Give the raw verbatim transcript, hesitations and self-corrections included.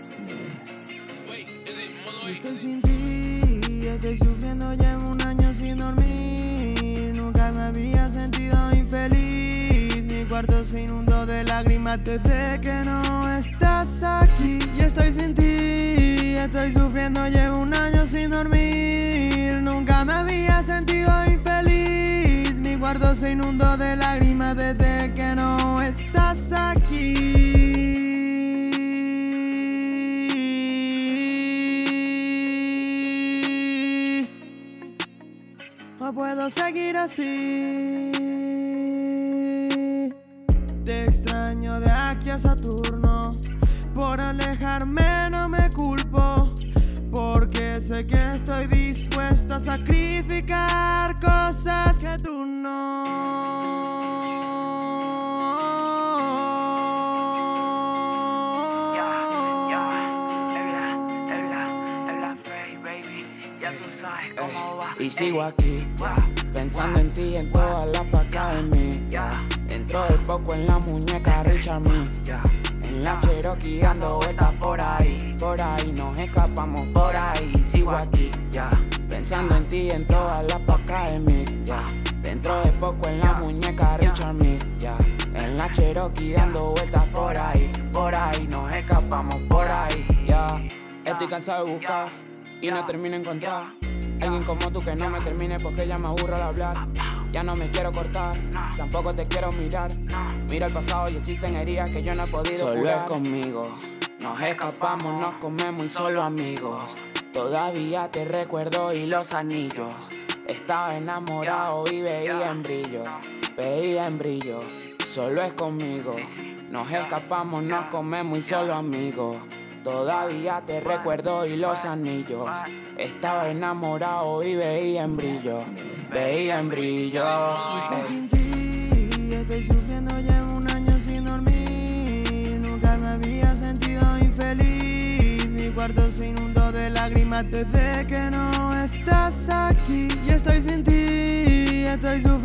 Estoy sin ti, estoy sufriendo, llevo un año sin dormir. Nunca me había sentido infeliz. Mi cuarto se inundó de lágrimas desde que no estás aquí. Y estoy sin ti, estoy sufriendo, llevo un año sin dormir. Nunca me había sentido infeliz. Mi cuarto se inundó de lágrimas desde que no estás aquí. No puedo seguir así. Te extraño de aquí a Saturno. Por alejarme no me culpo, porque sé que estoy dispuesto a sacrificar cosas que tú no. Y sigo aquí, yeah, pensando en ti y en todas las placas de mí, yeah. Dentro de poco en la muñeca Richard Mille, yeah. En la Cherokee dando vueltas por ahí, por ahí nos escapamos por ahí. Sigo aquí, yeah, pensando en ti y en todas las placas de mí, yeah. Dentro de poco en la muñeca Richard Mille, yeah. En la Cherokee dando vueltas por ahí, por ahí nos escapamos por ahí, yeah. Estoy cansado de buscar y no termino de encontrar alguien como tú que no me termine, porque ya me aburro al hablar. Ya no me quiero cortar, tampoco te quiero mirar. Mira el pasado y existen heridas que yo no he podido Solo curar. Es conmigo, nos escapamos, nos comemos y solo amigos. Todavía te recuerdo y los anillos. Estaba enamorado y veía en brillo, veía en brillo. Solo es conmigo, nos escapamos, nos comemos y solo amigos. Todavía te recuerdo y los anillos. Estaba enamorado y veía en brillo, veía en brillo. Estoy sin ti, estoy sufriendo, llevo un año sin dormir. Nunca me había sentido infeliz. Mi cuarto se inundó de lágrimas desde que no estás aquí. Y estoy sin ti, estoy sufriendo.